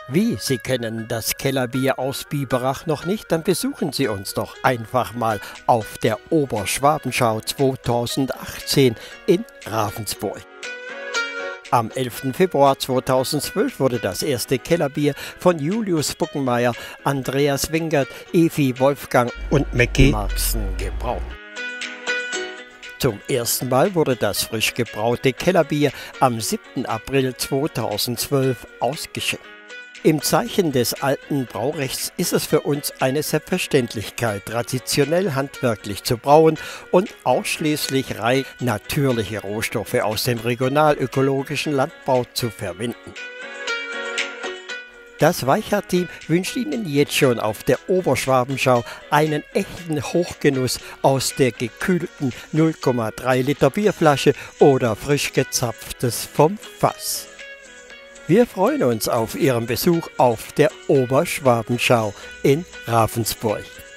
Wie, Sie kennen das Kellerbier aus Biberach noch nicht? Dann besuchen Sie uns doch einfach mal auf der Oberschwabenschau 2018 in Ravensburg. Am 11. Februar 2012 wurde das erste Kellerbier von Julius Buckenmeier, Andreas Wingert, Evi Wolfgang und Mackie Marxen gebraut. Zum ersten Mal wurde das frisch gebraute Kellerbier am 7. April 2012 ausgeschenkt. Im Zeichen des alten Braurechts ist es für uns eine Selbstverständlichkeit, traditionell handwerklich zu brauen und ausschließlich rein natürliche Rohstoffe aus dem regionalökologischen Landbau zu verwenden. Das Weichert-Team wünscht Ihnen jetzt schon auf der Oberschwabenschau einen echten Hochgenuss aus der gekühlten 0,3 Liter Bierflasche oder frisch gezapftes vom Fass. Wir freuen uns auf Ihren Besuch auf der Oberschwabenschau in Ravensburg.